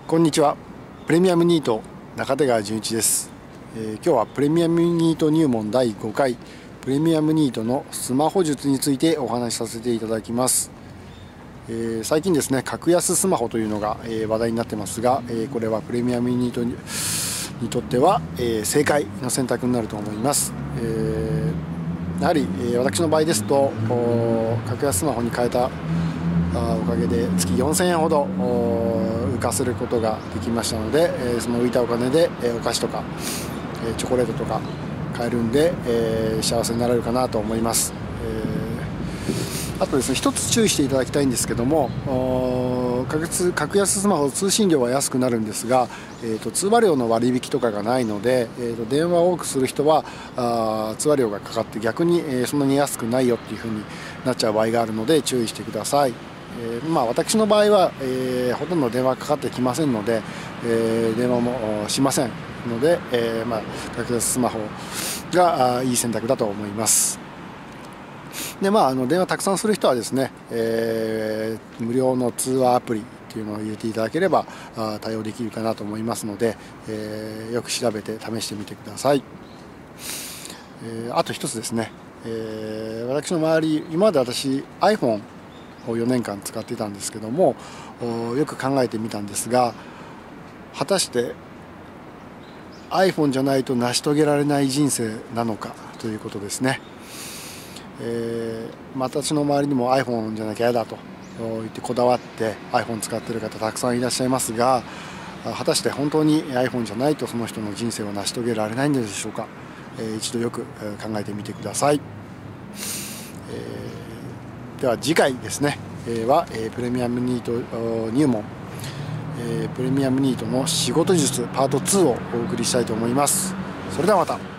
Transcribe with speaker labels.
Speaker 1: こんにちは。プレミアムニート中手川純一です。今日はプレミアムニート入門第5回プレミアムニートのスマホ術についてお話しさせていただきます。最近ですね、格安スマホというのが、話題になってますが、これはプレミアムニートにとっては、正解の選択になると思います。やはり、私の場合ですと格安スマホに変えたおかげで月4000円ほど浮かせることができましたので、その浮いたお金でお菓子とかチョコレートとか買えるんで、幸せになれるかなと思います。あとですね、一つ注意していただきたいんですけども、格安スマホ通信料は安くなるんですが、通話料の割引とかがないので、電話を多くする人は通話料がかかって逆に、そんなに安くないよっていう風になっちゃう場合があるので注意してください。私の場合は、ほとんど電話かかってきませんので、電話もしませんので、格安スマホがいい選択だと思います。で電話たくさんする人はですね、無料の通話アプリっていうのを入れていただければ対応できるかなと思いますので、よく調べて試してみてください。あと一つですね、私の周り、今まで私 iPhone を4年間使っていたんですけども、よく考えてみたんですが、果たして iPhone じゃないと成し遂げられない人生なのかということですね。私の周りにも iPhone じゃなきゃ嫌だと言ってこだわって iPhone 使っている方たくさんいらっしゃいますが、果たして本当に iPhone じゃないとその人の人生を成し遂げられないんでしょうか。一度よく考えてみてください。では次回ですね、はプレミアムニート入門、プレミアムニートの仕事術パート2をお送りしたいと思います。それではまた。